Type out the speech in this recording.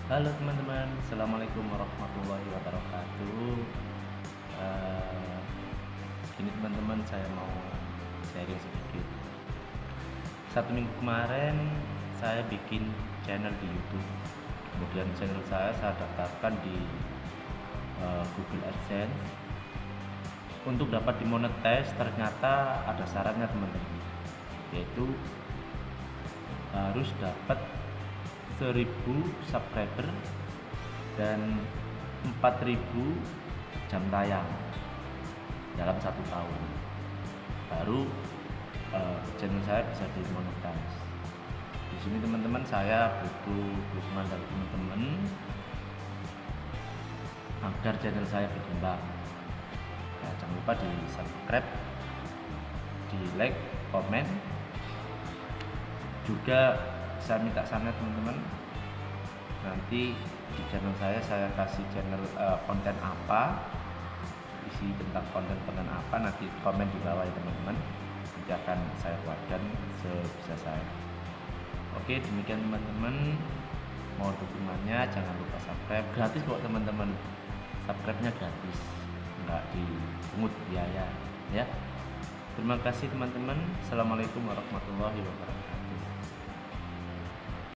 Halo teman-teman, Assalamualaikum warahmatullahi wabarakatuh. Eh, Gini teman-teman, saya mau sharing sedikit. 1 minggu kemarin saya bikin channel di YouTube. Kemudian channel saya daftarkan di Google AdSense. Untuk dapat dimonetize ternyata ada syaratnya teman-teman, yaitu harus dapat 1000 subscriber dan 4000 jam tayang dalam 1 tahun, baru channel saya bisa dimonetize. Di sini teman-teman, saya butuh dukungan dari teman-teman agar channel saya berkembang. Ya, jangan lupa di subscribe, di like, komen. Juga saya minta saran teman-teman, nanti di channel saya kasih channel konten apa, isi tentang konten apa, nanti komen di bawah ya teman-teman, nanti akan saya buatkan sebisa saya. Oke, demikian teman-teman, mau dukungannya jangan lupa subscribe, gratis kok teman-teman, subscribe-nya gratis, nggak dipungut biaya ya. Terima kasih teman-teman. Assalamualaikum warahmatullahi wabarakatuh.